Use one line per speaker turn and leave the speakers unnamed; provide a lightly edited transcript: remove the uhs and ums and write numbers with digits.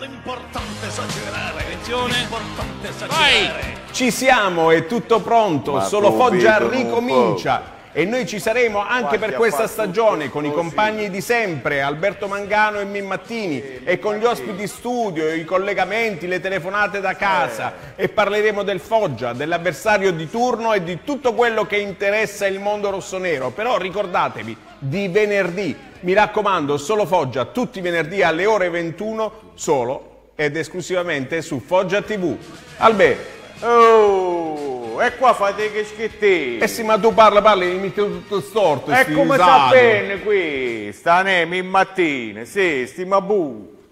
L'importante è esagerare.
Attenzione.
L'importante è
Vai!
esagerare.
Ci siamo, è tutto pronto,
Ma
solo
tu
Foggia
vedo un
ricomincia. E noi ci saremo anche per
Quanti ha
questa
fatto
stagione
tutto
con i
così.
compagni di sempre, Alberto Mangano e Mimmattini, e con gli ospiti studio, i collegamenti, le telefonate da casa, e parleremo del Foggia, dell'avversario di turno e di tutto quello che interessa il mondo rossonero. Però ricordatevi, di venerdì, mi raccomando, solo Foggia, tutti i venerdì alle ore 21, solo ed esclusivamente su Foggia TV. Alberto.
Oh, e qua fate che schetti.
Eh sì, ma tu parli, mi metti tutto storto.
E
sti
come
risate.
sta bene qui? Sta Nemi in mattina, sì, stima bu.